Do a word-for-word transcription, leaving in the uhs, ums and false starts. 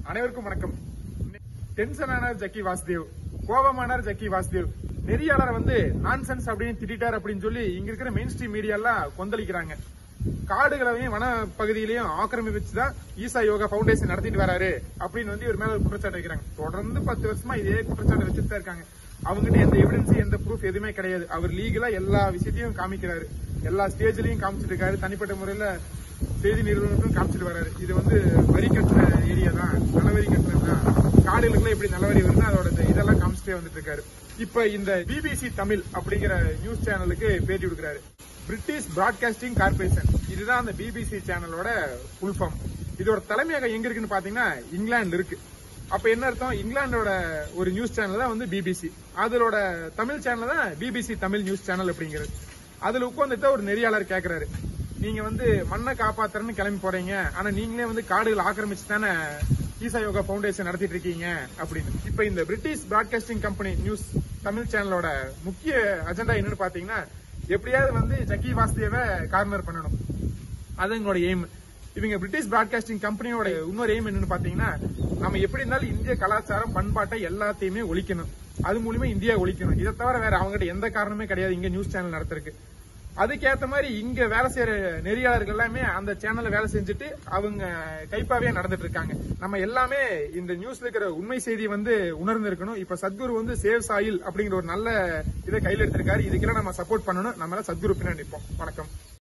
அனைவருக்கும் வணக்கம். டென்ஷனானார் ஜக்கி வாசுதேவ், கோபமானார் ஜக்கி வாசுதேவ். நெறியாளரை வந்து நான்சென்ஸ் அப்படின்னு திட்டார் அப்படின்னு சொல்லி இங்க இருக்கிற மெயின் ஸ்ட்ரீம் மீடியா எல்லாம் கொந்தளிக்கிறாங்க. காடுகளையும் வன பகுதியிலையும் ஆக்கிரமிச்சுதான் ஈசா யோகா பவுண்டேஷன் நடத்திட்டு வராரு அப்படின்னு வந்து இவர் மேல ஒரு குற்றச்சாட்டு வைக்கிறாங்க. தொடர்ந்து பத்து வருஷமா இதே குற்றச்சாட்டு வச்சுட்டு தான் இருக்காங்க. அவங்ககிட்ட எந்த எவிடன்ஸ் எந்த ப்ரூஃப் எதுவுமே கிடையாது. அவர் லீகலா எல்லா விஷயத்தையும் காமிக்கிறாரு, எல்லா ஸ்டேஜ்லயும் காமிச்சிட்டு இருக்காரு, தனிப்பட்ட முறையில செய்தி நிறுவனத்தும் காமிச்சிட்டு வராரு. இது வந்து வரி கட்டுற ஏரியா தான், நலவரி கட்டுறதுதான், காடுகளுக்குள்ள எப்படி நலவரி வருது அதோட இதெல்லாம் காமிச்சிட்டே வந்துட்டு இருக்காரு. இப்ப இந்த பிபிசி தமிழ் அப்படிங்கிற நியூஸ் சேனலுக்கு பேட்டி கொடுக்கிறாரு. பிரிட்டிஷ் பிராட்காஸ்டிங் கார்பரேஷன், இதுதான் அந்த பிபிசி சேனலோட ஃபுல் ஃபார்ம். இதோட தலைமையகம் எங்க இருக்குன்னு பாத்தீங்கன்னா இங்கிலாந்து இருக்கு. அப்ப என்ன அர்த்தம்? இங்கிலாந்தோட ஒரு நியூஸ் சேனல் தான் வந்து பிபிசி, அதோட தமிழ் சேனல் தான் பிபிசி தமிழ் நியூஸ் சேனல் அப்படிங்கிறது. அதுல உட்கார்ந்துட்டு ஒரு நெறியாளர் கேட்கிறாரு, நீங்க வந்து மண்ணை காப்பாத்துறன்னு கிளம்பி போறீங்க, ஆனா நீங்களே வந்து காடுகள் ஆக்கிரமிச்சு தானே ஈசா யோகா பவுண்டேஷன் நடத்திட்டு இருக்கீங்க அப்படின்னு. இப்ப இந்த British broadcasting company news Tamil சேனலோட முக்கிய அஜெண்டா என்னன்னு பாத்தீங்கன்னா, எப்படியாவது வந்து ஜக்கி வாசுதேவை கார்னர் பண்ணணும். அது எங்களோட எய்ம். இவங்க பிரிட்டிஷ் பிராட்காஸ்டிங் கம்பெனியோட இன்னொரு எய்ம் என்னன்னு பாத்தீங்கன்னா, நம்ம எப்படி இருந்தாலும் இந்திய கலாச்சாரம் பண்பாட்டை எல்லாத்தையுமே ஒழிக்கணும், அது மூலியமா இந்தியா ஒழிக்கணும். இதை தவிர வேற அவங்ககிட்ட எந்த காரணமே கிடையாது இங்க நியூஸ் சேனல் நடத்துறதுக்கு. அதுக்கேற்ற மாதிரி இங்க வேலை செய்யற நெறியாளர்கள் எல்லாமே அந்த சேனல்ல வேலை செஞ்சுட்டு அவங்க கைப்பாவே நடந்துட்டு இருக்காங்க. நம்ம எல்லாமே இந்த நியூஸ்ல இருக்கிற உண்மை செய்தியை வந்து உணர்ந்து இருக்கணும். இப்ப சத்குரு வந்து சேவ் சாயில் அப்படிங்கிற ஒரு நல்ல இதை கையில் எடுத்திருக்காரு. இதுக்கெல்லாம் நம்ம சப்போர்ட் பண்ணணும். நம்ம சத்குரு பின்னாடி நிற்போம். வணக்கம்.